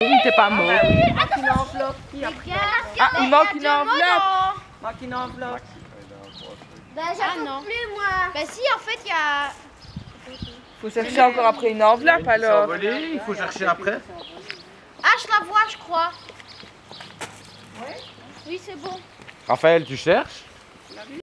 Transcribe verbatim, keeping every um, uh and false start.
Il n'était pas mort. Il manque une enveloppe. Qui a pris l'enveloppe? Ah, il manque une enveloppe. Il manque une enveloppe. Bah j'attends plus moi. Bah si, en fait, il y a... Faut chercher encore après une enveloppe alors. Volé, il faut chercher après. Ah, je la vois, je crois. Oui. Oui, c'est bon. Raphaël, tu cherches?